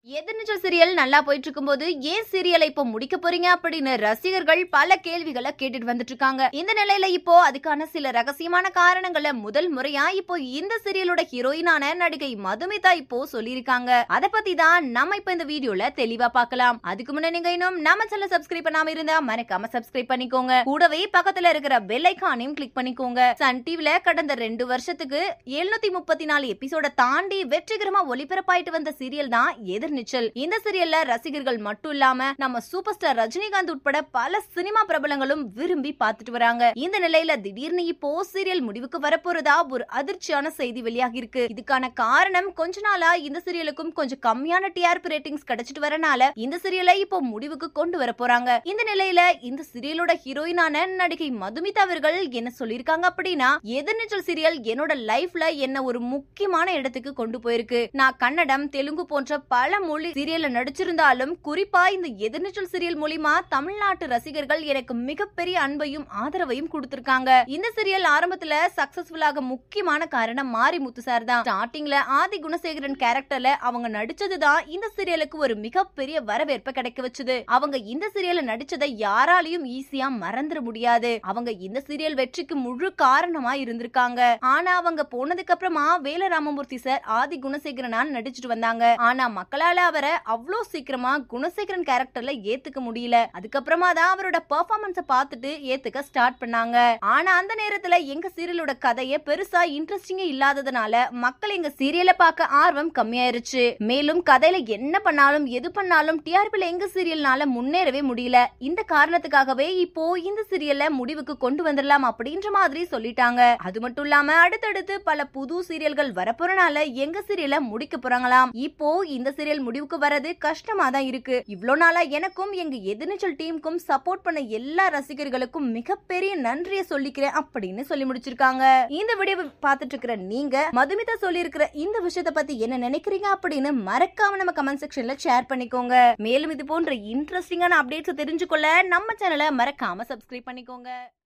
எதிர்நீச்சல் serial நல்லா போயிட்டு இருக்கும்போது ஏன் சீரியலை இப்போ முடிக்க போறீங்க அப்படின்னு ரசிகர்கள் பல கேள்விகளை கேட்டுட்டு வந்துட்டு இருக்காங்க. இந்த நிலையில இப்போ அதுக்கான சில ரகசியமான காரணங்களை முதல் முறையா இப்போ இந்த சீரியலோட ஹீரோயினான நடிகை மதுமிதா இப்போ சொல்லியிருக்காங்க. அதை பத்தி தான் நம்ம இப்ப இந்த வீடியோல தெளிவா பார்க்கலாம். அதுக்கு முன்னாடி நீங்க இன்னும் நம்ம சேனல் சப்ஸ்கிரைப் பண்ணாம இருந்தா மறக்காம சப்ஸ்கிரைப் பண்ணிக்கோங்க. கூடவே பக்கத்துல இருக்கிற பெல் ஐகானையும் கிளிக் பண்ணிக்கோங்க. சன் டிவில கடந்த 2 வருஷத்துக்கு 734 எபிசோட தாண்டி வெற்றிகரமா ஒளிபரப்பாயிட்டு வந்த சீரியல் தான் எதிர்நீச்சல். இந்த சீரியல்ல ரசிகர்கள் மட்டும் இல்லாம நம்ம சூப்பர் ஸ்டார் ரஜினிகாந்த் உட்பட பல சினிமா பிரபலங்களும் விரும்பி பார்த்துட்டு வராங்க. இந்த நிலையில திடீர்னு இப்போ சீரியல் முடிவுக்கு வரப்போறதா ஒரு அதிர்ச்சியான செய்தி வெளியாகி இருக்கு. இதுக்கான காரணம் கொஞ்ச நாளா இந்த சீரியலுக்கும் கொஞ்சம் கம்மியான டிஆர்பி ரேட்டிங்ஸ் கிடைச்சிட்டு வரனால இந்த சீரியலை இப்போ முடிவுக்கு கொண்டு வர போறாங்க. இந்த நிலையில இந்த சீரியலோட ஹீரோயினான நடிகை மதுமிதா அவர்கள் என்ன சொல்லிருக்காங்க அப்படின்னா, எதிர்நீச்சல் சீரியல் என்னோட லைஃப்ல என்ன ஒரு முக்கியமான இடத்துக்கு கொண்டு போயிருக்கு. நான் கன்னடம், தெலுங்கு போன்ற பல மொழி சீரியல்ல நடிச்சிருந்தாலும் குறிப்பா இந்த எதிர்நீச்சல் சீரியல் மூலமா தமிழ்நாட்டு ரசிகர்கள் எனக்கு மிகப்பெரிய அன்பையும் ஆதரவையும் கொடுத்திருக்காங்க. இந்த சீரியல் ஆரம்பத்துல சக்சஸ்ஃபுல்லாக முக்கியமான காரணம் மாரிமுத்து சார் தான். ஸ்டார்டிங்ல ஆதி குணசேகரன் கேரக்டர்ல அவங்க நடிச்சதுதான் இந்த சீரியலுக்கு ஒரு மிகப்பெரிய வரவேற்பை கிடைக்க வச்சது. அவங்க இந்த சீரியல்ல நடிச்சதை யாராலையும் ஈஸியா மறந்துட முடியாது. அவங்க இந்த சீரியல் வெற்றிக்கு முழு காரணமா இருந்திருக்காங்க. ஆனா அவங்க போனதுக்கு அப்புறமா வேல ராமமூர்த்தி சார் ஆதி குணசேகரனா நடிச்சிட்டு வந்தாங்க. ஆனா மக்களால அவரை அவ்வளோ சீக்கிரமா குணசேகரன் கேரக்டர்ல ஏத்துக்க முடியல. அதுக்கப்புறமா தான் அவரோட பெர்ஃபார்மன்ஸ பார்த்துட்டு ஏத்துக்க ஸ்டார்ட் பண்ணாங்க. ஆனா அந்த நேரத்துல எங்க சீரியலோட கதையை பெருசா இன்ட்ரெஸ்டிங்கா இல்லாததுனால மக்கள் எங்க சீரியலை பார்க்க ஆர்வம் கம்மியாயிருச்சு. மேலும் கதையில என்ன பண்ணாலும் எது பண்ணாலும் டிஆர்பில எங்க சீரியல்னால முன்னேறவே முடியல. இந்த காரணத்துக்காகவே இப்போ இந்த சீரியல்ல முடிவுக்கு கொண்டு வந்துடலாம் அப்படின்ற மாதிரி சொல்லிட்டாங்க. அது மட்டும் இல்லாம அடுத்தடுத்து பல புது சீரியல்கள் வரப்போறனால எங்க சீரியலை முடிக்க போறாங்களாம். இப்போ இந்த சீரியல் முடிவுக்கு வரது கஷ்டமா தான் இருக்கு. இவ்வளவு நாளா எனக்கும் எங்க எதிர்நீச்சல் டீமுக்கும் சப்போர்ட் பண்ண எல்லா ரசிகர்களுக்கும் மிகப்பெரிய நன்றியை சொல்லிக்கிறேன் அப்படின்னு சொல்லி முடிச்சிருக்காங்க. இந்த வீடியோ பார்த்துட்டு இருக்கிற நீங்க மதுமிதா சொல்லி இருக்கிற இந்த விஷயத்தை பத்தி என்ன நினைக்கிறீங்க அப்படின்னு மறக்காம நம்ம கமெண்ட் செக்ஷன்ல ஷேர் பண்ணிக்கோங்க. மேலும் இது போன்ற இன்ட்ரெஸ்டிங்கான அப்டேட்ஸ் தெரிஞ்சுக்கொள்ள நம்ம சேனலை மறக்காம சப்ஸ்கிரைப் பண்ணிக்கோங்க.